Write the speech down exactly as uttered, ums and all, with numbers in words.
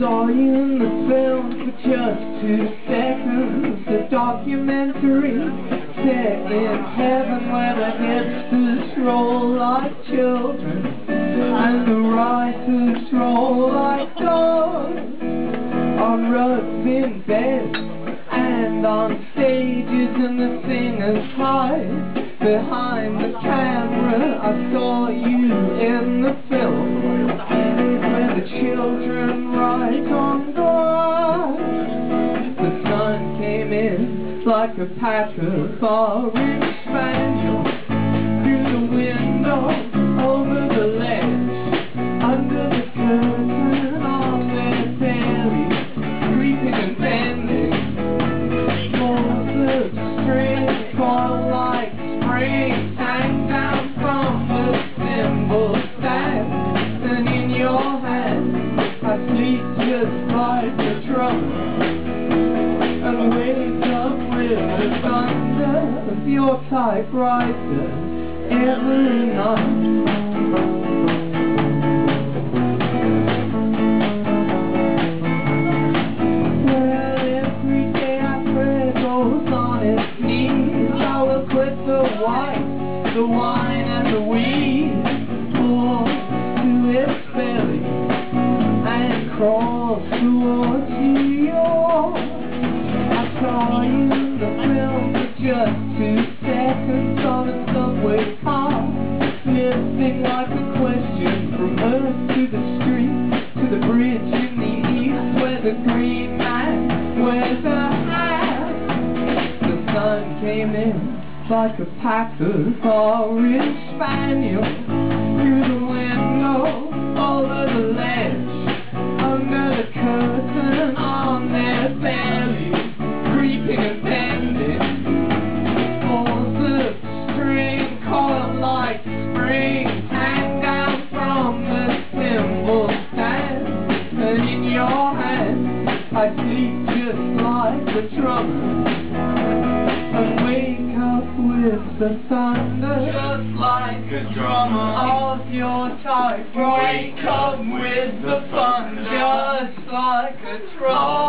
saw you in the film for just two seconds. A documentary set in heaven where the hipsters roll like children and the writers roll like dogs on rugs in beds and on stages, and the singers hide behind the camera. I saw you in the film where the children write on glass. The sun came in like a pack of orange spaniels through the window, over the ledge, under the curtain, on their bellies, creeping and bending. Walls of string fall like springs, hang down from the cymbal stand, and in your hand I sleep just like a drum, and wake up with the thunder of your typewriter every night. Well, every day I pray goes on its knees. I will quit the wine, the wine and the weed, pour to its belly and crawl towards New York. I saw you in the film for just two seconds on a subway car, lifting like a question from earth to the street, to the bridge in the east where the green man wears a hat. The sun came in like a pack of orange spaniels through the window, over the ledge, under the curtain, on their bellies, creeping and bending. Balls of string coiled like springs, hang down from the cymbal stand, and in your hand I sleep just like a drummer, and wake up with the thunder, just like a drummer, of your type. Wake up with the thunder, just like a drummer.